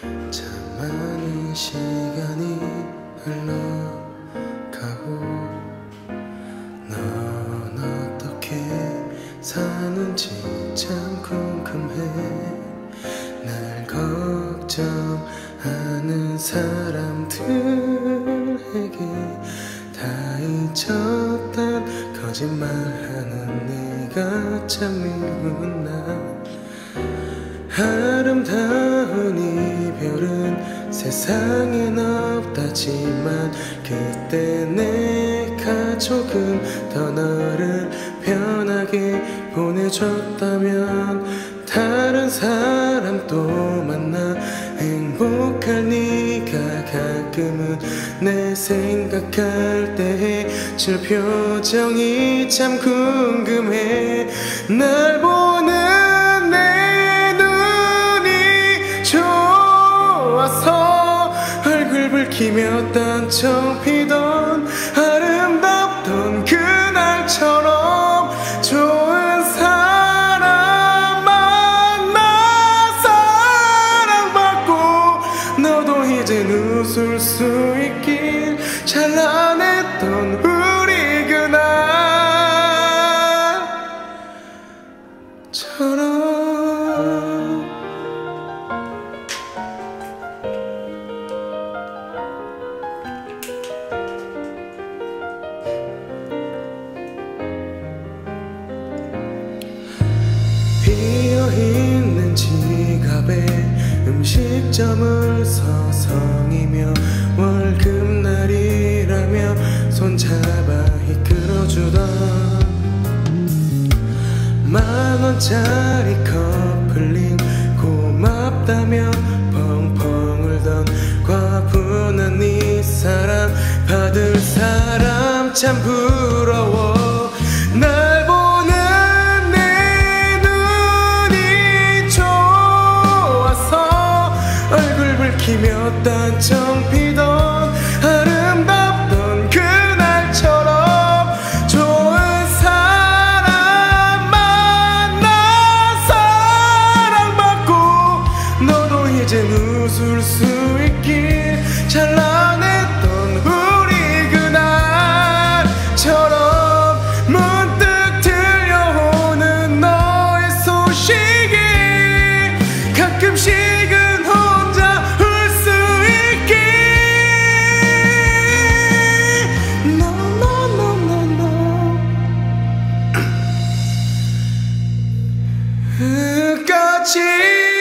참 많은 시간이 흘러가고 넌 어떻게 사는지 참 궁금해. 날 걱정하는 사람들에게 다 잊었단 거짓말하는 네가 참 미운 나. 아름다운 이별은 세상엔 없다지만 그때 내가 조금 더 너를 편하게 보내줬다면 다른 사람 또 만나 행복할 네가 가끔은 내 생각할 때 해줄 표정이 참 궁금해. 날 보는 내 눈이 좋아서 얼굴 붉히며 딴청 피던 아름답던 그날처럼 좋은 사람 만나 사랑받고 너도 이젠 웃을 수 있길. 찬란했던 우리 그날처럼. 비어있는 지갑에 음식점을 서성이며 월급날이라며 손잡아 이끌어주던 만원짜리 커플링 고맙다며 펑펑 울던 과분한 이 사람 받을 사람 참 부러워. 날 보는 붉히며 딴청 피던 아름답던 그날처럼 좋은 사람 만나 사랑받고 너도 이젠 웃을 수 있길. 찬란했던 우리 그날처럼 문득 들려오는 너의 소식이 가끔씩은 끝까지